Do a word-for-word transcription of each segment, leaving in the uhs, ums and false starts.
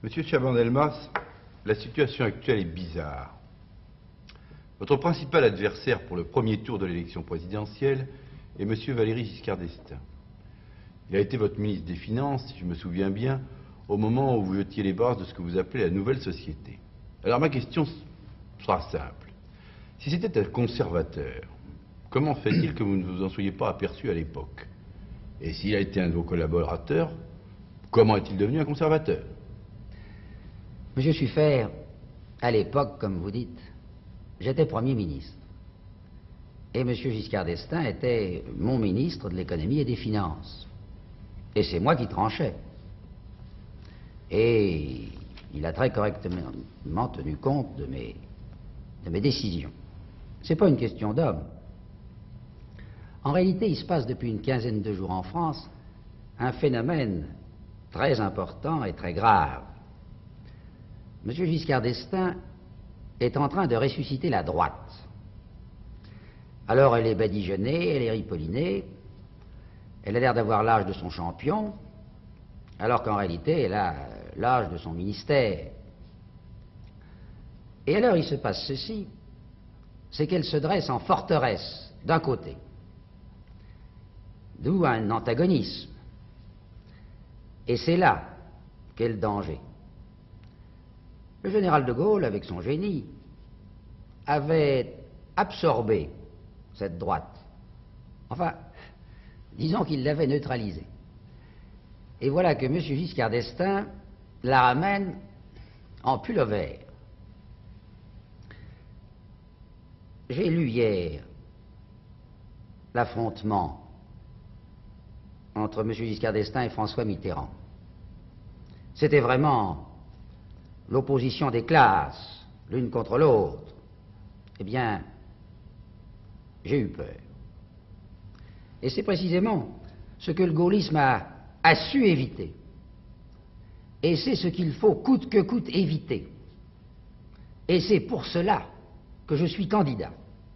Monsieur Chaban-Delmas, la situation actuelle est bizarre. Votre principal adversaire pour le premier tour de l'élection présidentielle est Monsieur Valéry Giscard d'Estaing. Il a été votre ministre des Finances, si je me souviens bien, au moment où vous jetiez les bases de ce que vous appelez la nouvelle société. Alors ma question sera simple. Si c'était un conservateur, comment fait-il que vous ne vous en soyez pas aperçu à l'époque? Et s'il a été un de vos collaborateurs, comment est-il devenu un conservateur? Monsieur Suffert, à l'époque, comme vous dites, j'étais Premier ministre. Et Monsieur Giscard d'Estaing était mon ministre de l'économie et des finances. Et c'est moi qui tranchais. Et il a très correctement tenu compte de mes, de mes décisions. C'est pas une question d'homme. En réalité, il se passe depuis une quinzaine de jours en France un phénomène très important et très grave. Monsieur Giscard d'Estaing est en train de ressusciter la droite. Alors elle est badigeonnée, elle est ripollinée, elle a l'air d'avoir l'âge de son champion, alors qu'en réalité elle a l'âge de son ministère. Et alors il se passe ceci, c'est qu'elle se dresse en forteresse d'un côté, d'où un antagonisme. Et c'est là qu'est le danger. Le général de Gaulle, avec son génie, avait absorbé cette droite. Enfin, disons qu'il l'avait neutralisée. Et voilà que M. Giscard d'Estaing la ramène en pullover. J'ai lu hier l'affrontement entre M. Giscard d'Estaing et François Mitterrand. C'était vraiment l'opposition des classes, l'une contre l'autre. Eh bien, j'ai eu peur. Et c'est précisément ce que le gaullisme a, a su éviter. Et c'est ce qu'il faut coûte que coûte éviter. Et c'est pour cela que je suis candidat.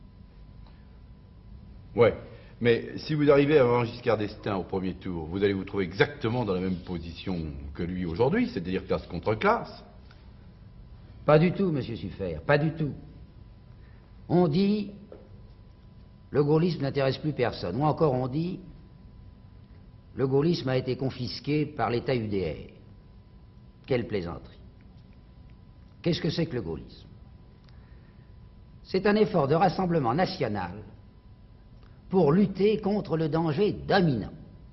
Ouais, mais si vous arrivez avant Giscard d'Estaing au premier tour, vous allez vous trouver exactement dans la même position que lui aujourd'hui, c'est-à-dire classe contre classe. Pas du tout, monsieur Suffert, pas du tout. On dit le gaullisme n'intéresse plus personne. Ou encore on dit le gaullisme a été confisqué par l'État U D R. Quelle plaisanterie. Qu'est-ce que c'est que le gaullisme? C'est un effort de rassemblement national pour lutter contre le danger dominant.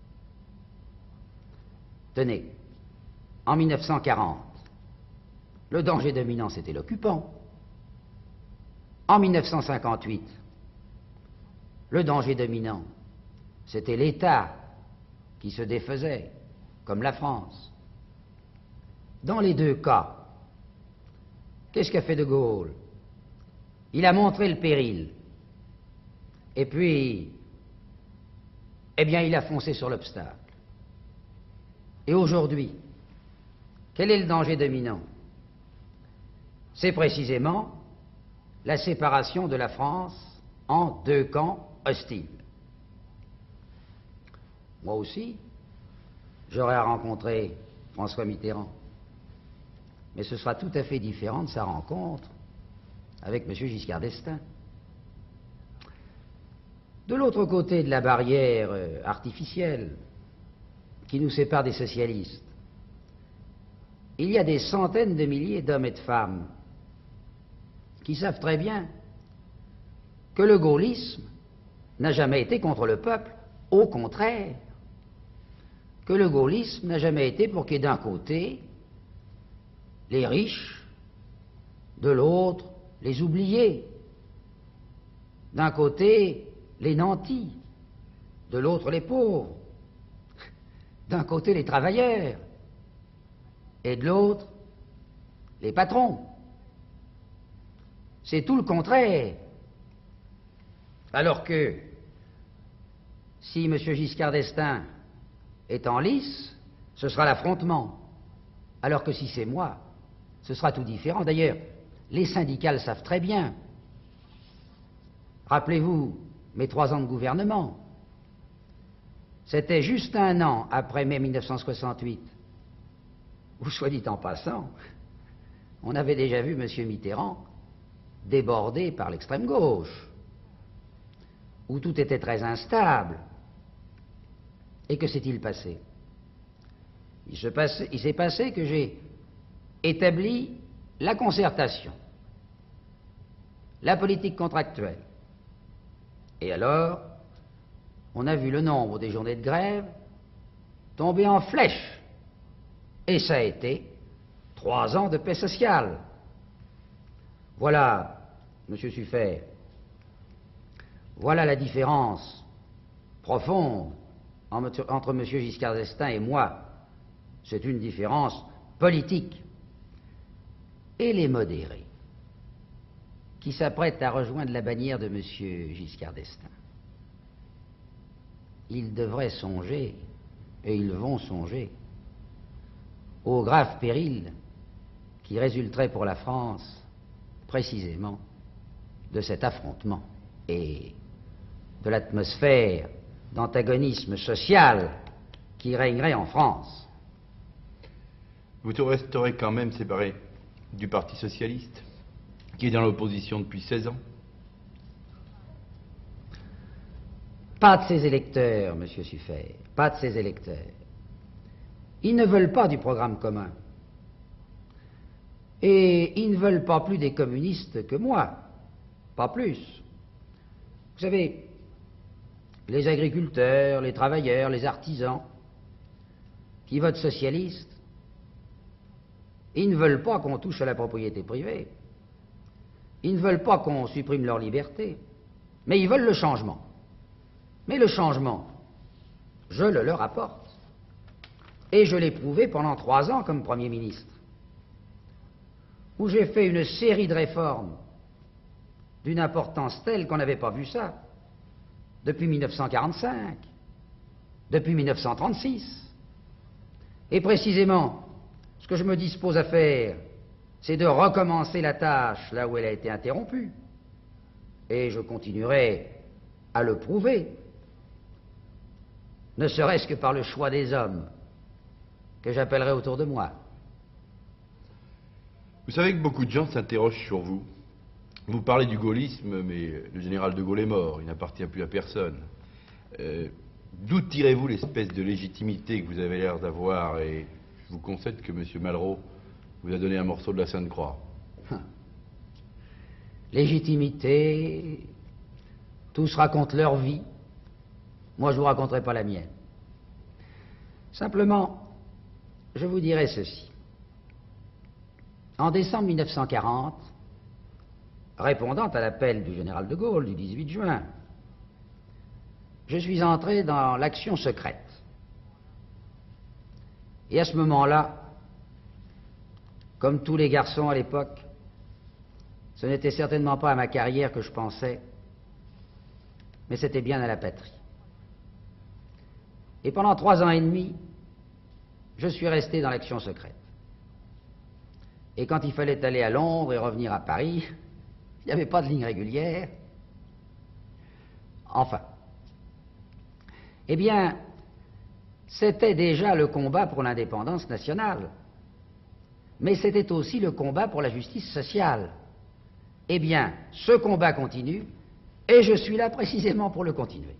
Tenez, en mille neuf cent quarante, le danger dominant, c'était l'occupant. En mille neuf cent cinquante-huit, le danger dominant, c'était l'État qui se défaisait, comme la France. Dans les deux cas, qu'est-ce qu'a fait de Gaulle? Il a montré le péril. Et puis, eh bien, il a foncé sur l'obstacle. Et aujourd'hui, quel est le danger dominant? C'est précisément la séparation de la France en deux camps hostiles. Moi aussi, j'aurais rencontré François Mitterrand. Mais ce sera tout à fait différent de sa rencontre avec M. Giscard d'Estaing. De l'autre côté de la barrière euh, artificielle qui nous sépare des socialistes, il y a des centaines de milliers d'hommes et de femmes qui savent très bien que le gaullisme n'a jamais été contre le peuple, au contraire, que le gaullisme n'a jamais été pour qu'il y ait d'un côté les riches, de l'autre les oubliés, d'un côté les nantis, de l'autre les pauvres, d'un côté les travailleurs et de l'autre les patrons. C'est tout le contraire. Alors que si M. Giscard d'Estaing est en lice, ce sera l'affrontement. Alors que si c'est moi, ce sera tout différent. D'ailleurs, les syndicats le savent très bien. Rappelez-vous mes trois ans de gouvernement. C'était juste un an après mai mille neuf cent soixante-huit où, soit dit en passant, on avait déjà vu M. Mitterrand débordé par l'extrême gauche, où tout était très instable. Et que s'est-il passé? Il se passe- il s'est passé que j'ai établi la concertation, la politique contractuelle. Et alors, on a vu le nombre des journées de grève tomber en flèche. Et ça a été trois ans de paix sociale. Voilà, Monsieur Suffert, voilà la différence profonde entre M. Giscard d'Estaing et moi. C'est une différence politique. Et les modérés, qui s'apprêtent à rejoindre la bannière de M. Giscard d'Estaing, ils devraient songer, et ils vont songer, au grave péril qui résulterait pour la France, précisément, de cet affrontement et de l'atmosphère d'antagonisme social qui régnerait en France. Vous resterez quand même séparé du Parti socialiste, qui est dans l'opposition depuis seize ans? Pas de ses électeurs, Monsieur Suffert, pas de ses électeurs. Ils ne veulent pas du programme commun. Et ils ne veulent pas plus des communistes que moi, pas plus. Vous savez, les agriculteurs, les travailleurs, les artisans, qui votent socialiste, ils ne veulent pas qu'on touche à la propriété privée. Ils ne veulent pas qu'on supprime leur liberté. Mais ils veulent le changement. Mais le changement, je le leur apporte. Et je l'ai prouvé pendant trois ans comme Premier ministre, où j'ai fait une série de réformes d'une importance telle qu'on n'avait pas vu ça depuis mille neuf cent quarante-cinq, depuis mille neuf cent trente-six. Et précisément, ce que je me dispose à faire, c'est de recommencer la tâche là où elle a été interrompue. Et je continuerai à le prouver, ne serait-ce que par le choix des hommes que j'appellerai autour de moi. Vous savez que beaucoup de gens s'interrogent sur vous. Vous parlez du gaullisme, mais le général de Gaulle est mort, il n'appartient plus à personne. Euh, D'où tirez-vous l'espèce de légitimité que vous avez l'air d'avoir? Et je vous concède que M. Malraux vous a donné un morceau de la Sainte-Croix. Légitimité, tous racontent leur vie, moi je ne vous raconterai pas la mienne. Simplement, je vous dirai ceci. En décembre mille neuf cent quarante, répondant à l'appel du général de Gaulle du dix-huit juin, je suis entré dans l'action secrète. Et à ce moment-là, comme tous les garçons à l'époque, ce n'était certainement pas à ma carrière que je pensais, mais c'était bien à la patrie. Et pendant trois ans et demi, je suis resté dans l'action secrète. Et quand il fallait aller à Londres et revenir à Paris, il n'y avait pas de ligne régulière. Enfin. Eh bien, c'était déjà le combat pour l'indépendance nationale. Mais c'était aussi le combat pour la justice sociale. Eh bien, ce combat continue, et je suis là précisément pour le continuer.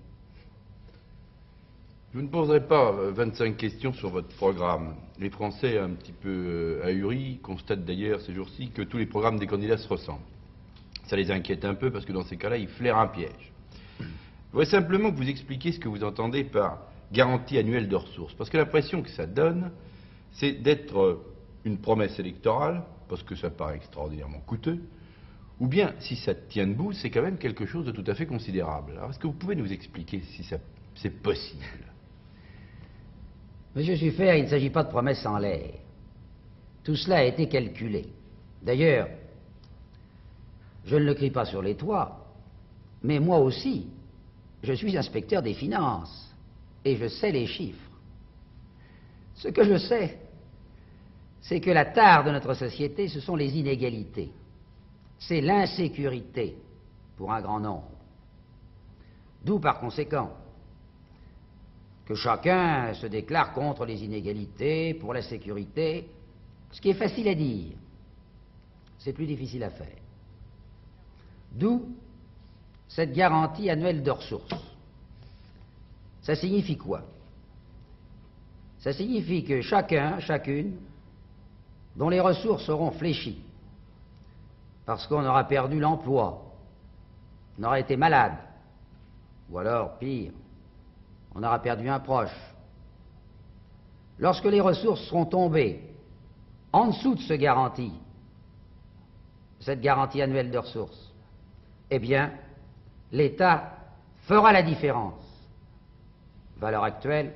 Je ne poserai pas vingt-cinq questions sur votre programme. Les Français, un petit peu ahuris, constatent d'ailleurs ces jours-ci que tous les programmes des candidats se ressemblent. Ça les inquiète un peu parce que dans ces cas-là, ils flairent un piège. Je voudrais simplement que vous expliquiez ce que vous entendez par garantie annuelle de ressources. Parce que l'impression que ça donne, c'est d'être une promesse électorale, parce que ça paraît extraordinairement coûteux, ou bien, si ça tient debout, c'est quand même quelque chose de tout à fait considérable. Alors, est-ce que vous pouvez nous expliquer si ça, c'est possible? Monsieur Suffert, il ne s'agit pas de promesses en l'air. Tout cela a été calculé. D'ailleurs, je ne le crie pas sur les toits, mais moi aussi, je suis inspecteur des finances, et je sais les chiffres. Ce que je sais, c'est que la tare de notre société, ce sont les inégalités. C'est l'insécurité pour un grand nombre. D'où, par conséquent, que chacun se déclare contre les inégalités, pour la sécurité, Ce qui est facile à dire, c'est plus difficile à faire. D'où cette garantie annuelle de ressources. Ça signifie quoi? Ça signifie que chacun, chacune, dont les ressources seront fléchies, parce qu'on aura perdu l'emploi, on aura été malade, ou alors, pire, on aura perdu un proche. Lorsque les ressources seront tombées en dessous de ce garantie, cette garantie annuelle de ressources, eh bien, l'État fera la différence. Valeur actuelle,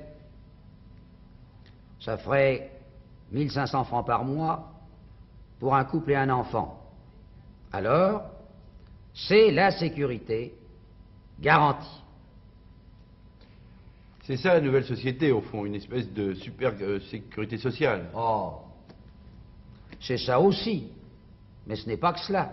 ça ferait mille cinq cents francs par mois pour un couple et un enfant. Alors, c'est la sécurité garantie. C'est ça la nouvelle société, au fond, une espèce de super euh, sécurité sociale. Oh, c'est ça aussi, mais ce n'est pas que cela.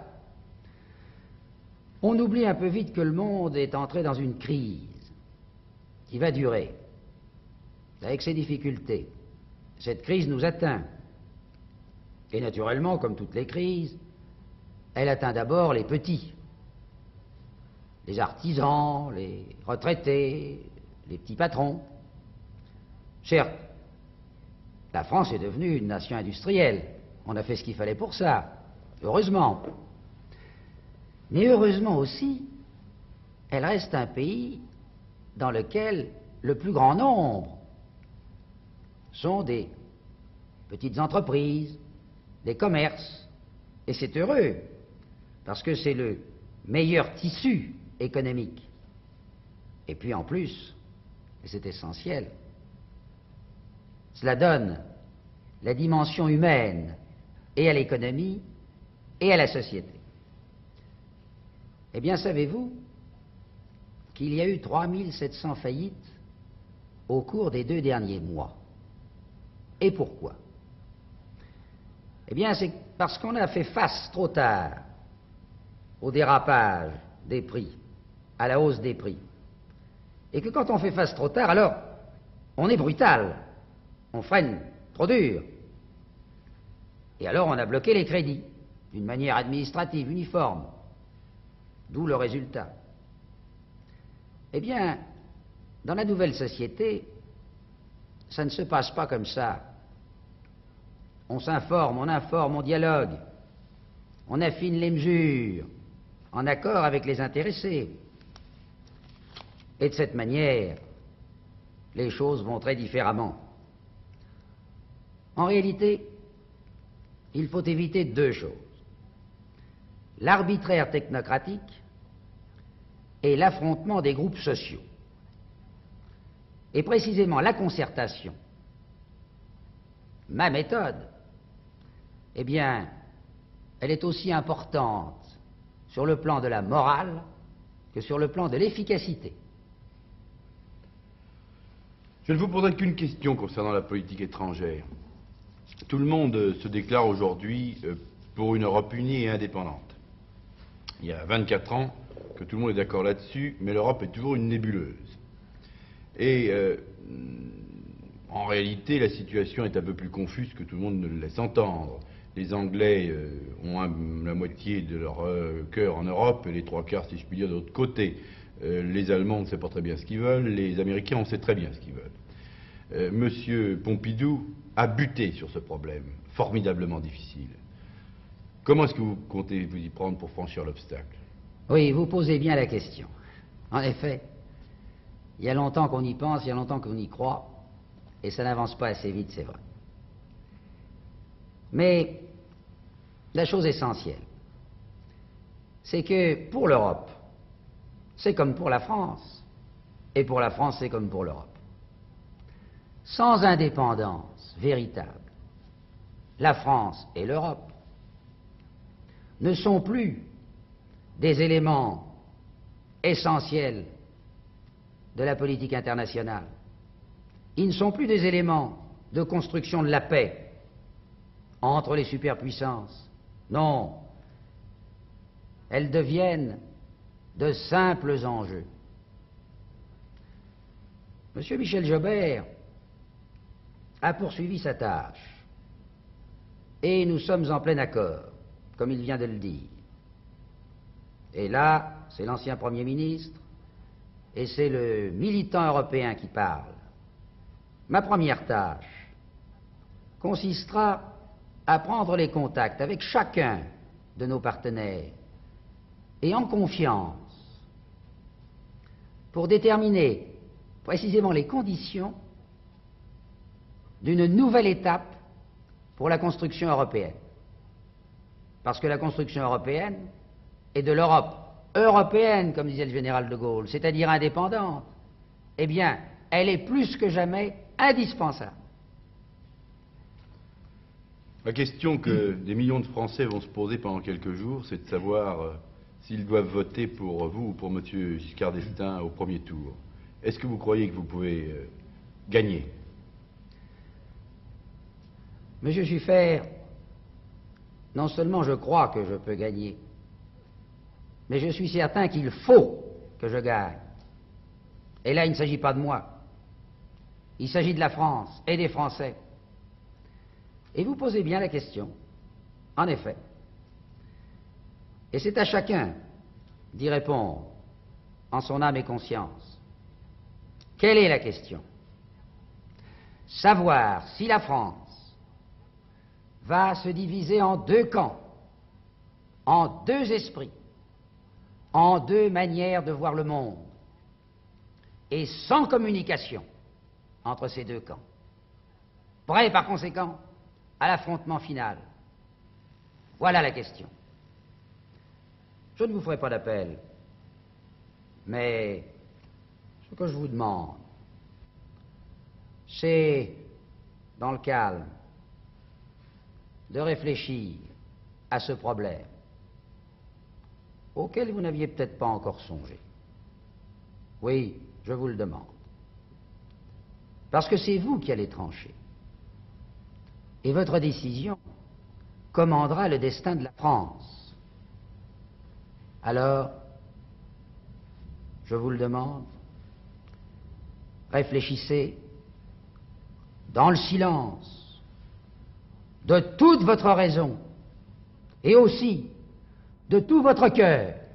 On oublie un peu vite que le monde est entré dans une crise qui va durer, avec ses difficultés. Cette crise nous atteint. Et naturellement, comme toutes les crises, elle atteint d'abord les petits, les artisans, les retraités, les petits patrons. Certes, la France est devenue une nation industrielle. On a fait ce qu'il fallait pour ça, heureusement. Mais heureusement aussi, elle reste un pays dans lequel le plus grand nombre sont des petites entreprises, des commerces, et c'est heureux, parce que c'est le meilleur tissu économique. Et puis en plus, et c'est essentiel, cela donne la dimension humaine et à l'économie et à la société. Eh bien, savez-vous qu'il y a eu trois mille sept cents faillites au cours des deux derniers mois? Et pourquoi? Eh bien, c'est parce qu'on a fait face trop tard au dérapage des prix, à la hausse des prix. Et que quand on fait face trop tard, alors, on est brutal, on freine trop dur. Et alors, on a bloqué les crédits, d'une manière administrative, uniforme. D'où le résultat. Eh bien, dans la nouvelle société, ça ne se passe pas comme ça. On s'informe, on informe, on dialogue, on affine les mesures, en accord avec les intéressés. Et de cette manière, les choses vont très différemment. En réalité, il faut éviter deux choses: l'arbitraire technocratique et l'affrontement des groupes sociaux. Et précisément la concertation, ma méthode, eh bien, elle est aussi importante sur le plan de la morale que sur le plan de l'efficacité. Je ne vous poserai qu'une question concernant la politique étrangère. Tout le monde se déclare aujourd'hui pour une Europe unie et indépendante. Il y a vingt-quatre ans que tout le monde est d'accord là-dessus, mais l'Europe est toujours une nébuleuse. Et euh, en réalité, la situation est un peu plus confuse que tout le monde ne le laisse entendre. Les Anglais euh, ont un, la moitié de leur euh, cœur en Europe, et les trois quarts, si je puis dire, de l'autre côté. Euh, les Allemands, on ne sait pas très bien ce qu'ils veulent, les Américains, on sait très bien ce qu'ils veulent. Euh, Monsieur Pompidou a buté sur ce problème, formidablement difficile. Comment est-ce que vous comptez vous y prendre pour franchir l'obstacle? Oui, vous posez bien la question. En effet, il y a longtemps qu'on y pense, il y a longtemps qu'on y croit, et ça n'avance pas assez vite, c'est vrai. Mais la chose essentielle, c'est que pour l'Europe, c'est comme pour la France, et pour la France, c'est comme pour l'Europe. Sans indépendance véritable, la France et l'Europe ne sont plus des éléments essentiels de la politique internationale. Ils ne sont plus des éléments de construction de la paix entre les superpuissances. Non, elles deviennent de simples enjeux. Monsieur Michel Jobert a poursuivi sa tâche Et nous sommes en plein accord, comme il vient de le dire. Et là, c'est l'ancien Premier ministre, et c'est le militant européen qui parle. Ma première tâche consistera à prendre les contacts avec chacun de nos partenaires, et en confiance, pour déterminer précisément les conditions d'une nouvelle étape pour la construction européenne. Parce que la construction européenne est de l'Europe européenne, comme disait le général de Gaulle, c'est-à-dire indépendante, eh bien, elle est plus que jamais indispensable. La question que des millions de Français vont se poser pendant quelques jours, c'est de savoir euh, s'ils doivent voter pour vous ou pour M. Giscard d'Estaing au premier tour. Est-ce que vous croyez que vous pouvez euh, gagner? Monsieur Juffert, non seulement je crois que je peux gagner, mais je suis certain qu'il faut que je gagne. Et là, il ne s'agit pas de moi. Il s'agit de la France et des Français. Et vous posez bien la question, en effet. Et c'est à chacun d'y répondre en son âme et conscience. Quelle est la question? Savoir si la France va se diviser en deux camps, en deux esprits, en deux manières de voir le monde, et sans communication entre ces deux camps. Prêt, par conséquent, à l'affrontement final. Voilà la question. Je ne vous ferai pas d'appel, mais ce que je vous demande, c'est, dans le calme, de réfléchir à ce problème auquel vous n'aviez peut-être pas encore songé. Oui, je vous le demande. Parce que c'est vous qui allez trancher. Et votre décision commandera le destin de la France. Alors, je vous le demande, réfléchissez dans le silence de toute votre raison et aussi de tout votre cœur